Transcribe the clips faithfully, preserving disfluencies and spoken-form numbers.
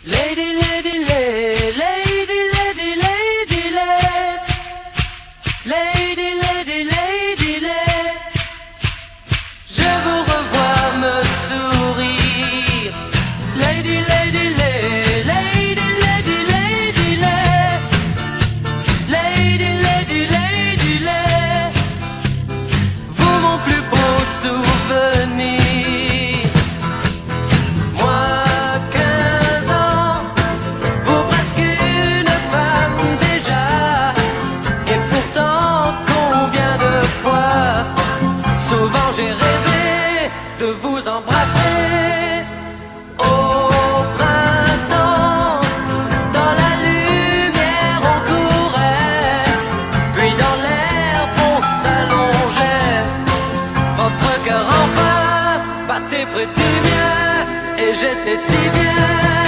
Lady, lady, lady, lady, lady, lady, lady, lady, lady, lady, je vous revois me sourire. Lady, lady, lady, lady, lady, lady, lady, lady, lady, lady, vous mon plus beau souvenir. Souvent j'ai rêvé de vous embrasser au printemps. Dans la lumière on courait, puis dans l'herbe on s'allongeait. Votre cœur enfin battait près du mien et j'étais si bien.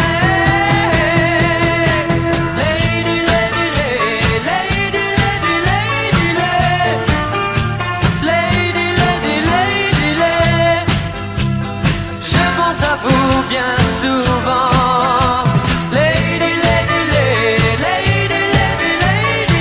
Bien souvent, lady, lady, lady, lady, lady, lady,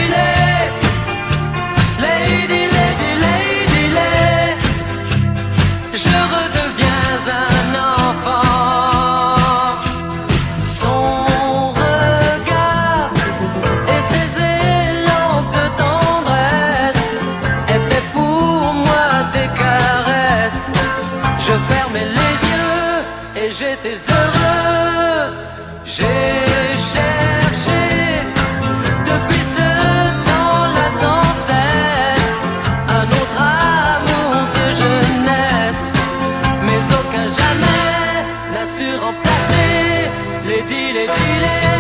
lady, lady, lady, lady, je redeviens un enfant. Son regard et ses élans de tendresse étaient pour moi des caresses. Je fermais les yeux et j'étais heureux. J'ai cherché depuis ce temps-là sans cesse un autre amour de jeunesse, mais aucun jamais n'a su remplacer Lady, Lady, Lady.